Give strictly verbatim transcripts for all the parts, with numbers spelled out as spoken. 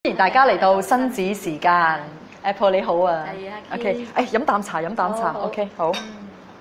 歡迎大家嚟到親子時間 ，Apple 你好啊。 係啊 OK， 誒飲啖茶，飲啖茶。 好好 OK， 好。 嗯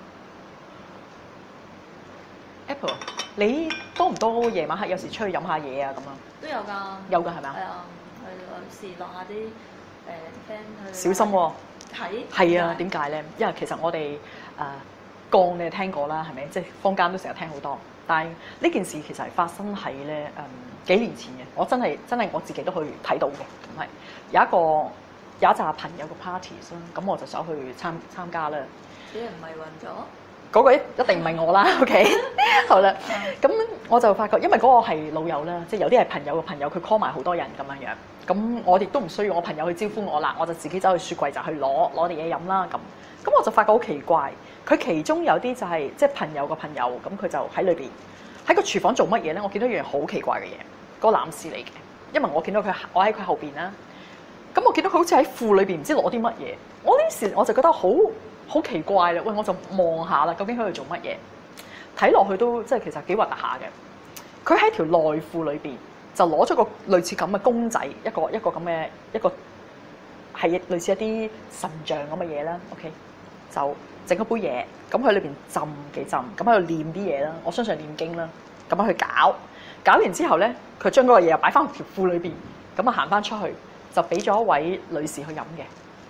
Apple， 你多唔多夜晚黑有時出去飲下嘢啊咁啊？ 都有㗎。 有㗎係咪啊？ 係啊，去有時落下啲誒 friend 去。 小心喎。 係。 係啊，點解咧？因為其實我哋誒降你聽過啦，係咪？即係坊間都成日聽好多，但係呢件事其實係發生喺咧誒幾年前嘅。我真係真係我自己都去睇到嘅，咁係有一個有一紮朋友嘅 party 啦，咁我就想去參參加啦。 俾人迷暈咗。 嗰個一一定唔係我啦，OK， 好啦，咁我就發覺，因為嗰個係老友啦，即係有啲係朋友嘅朋友，佢 call 埋好多人咁樣樣，咁我亦都唔需要我朋友去招呼我啦，我就自己走去雪櫃就去攞攞啲嘢飲啦，咁，咁我就發覺好奇怪，佢其中有啲就係、是、即係朋友嘅朋友，咁佢就喺裏邊喺個廚房做乜嘢咧？我見到一樣好奇怪嘅嘢，嗰、那個男士嚟嘅，因為我見到佢，我喺佢後邊啦，咁我見到佢好似喺褲裏邊唔知攞啲乜嘢，我呢時我就覺得好。好奇怪啦！喂，我就望下啦，究竟喺度做乜嘢？睇落去都即係其實幾核突下嘅。佢喺條內褲裏邊就攞咗個類似咁嘅公仔，一個一個咁嘅一個係類似一啲神像咁嘅嘢啦。OK， 就整咗杯嘢，咁喺裏邊浸幾浸，咁喺度念啲嘢啦。我相信係念經啦。咁樣去搞，搞完之後咧，佢將嗰個嘢又擺翻條褲裏邊，咁啊行翻出去，就俾咗一位女士去飲嘅。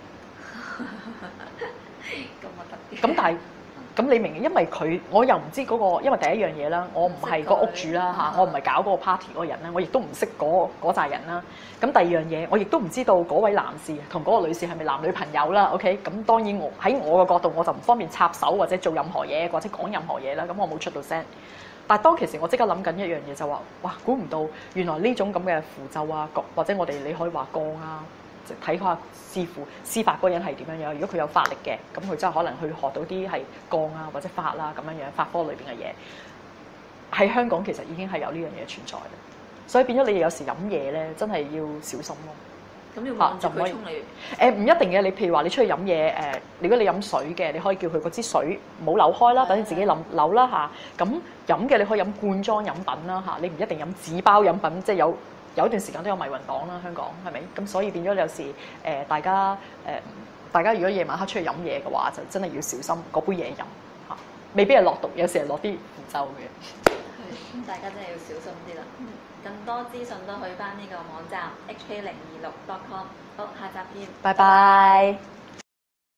咁但係，咁你明？因為佢，我又唔知嗰個，因為第一樣嘢啦，我唔係個屋主啦嚇，我唔係搞嗰個 party 嗰個人啦，我亦都唔識嗰嗰扎人啦。咁第二樣嘢，我亦都唔知道嗰位男士同嗰個女士係咪男女朋友啦。OK，咁當然我喺我嘅角度，我就唔方便插手或者做任何嘢，或者講任何嘢啦。咁我冇出到聲。但係當其時，我即刻諗緊一樣嘢，就話：哇，估唔到原來呢種咁嘅符咒啊，或者我哋你可以話降啊。睇下師傅施法嗰個人係點樣樣，如果佢有法力嘅，咁佢真係可能去學到啲係降啊或者法啦咁樣樣法科裏邊嘅嘢。喺香港其實已經係有呢樣嘢存在嘅，所以變咗你有時飲嘢咧，真係要小心咯。 咁要望住佢沖嚟。 誒唔一定嘅，你譬如話你出去飲嘢誒，如果你飲水嘅，你可以叫佢嗰支水唔好扭開啦，等你自己冧扭啦嚇。咁飲嘅你可以飲罐裝飲品啦嚇，你唔一定飲紙包飲品，即係有。有一段時間都有迷魂黨啦，香港係咪？咁所以變咗有時誒、呃，大家誒、呃，大家如果夜晚黑出去飲嘢嘅話，就真係要小心嗰杯嘢飲嚇，未必係落毒，有時係落啲符咒嘅。 係，咁大家真係要小心啲啦。更多資訊都去翻呢個網站 h k 零二六 dot com。好，下集見。 拜拜。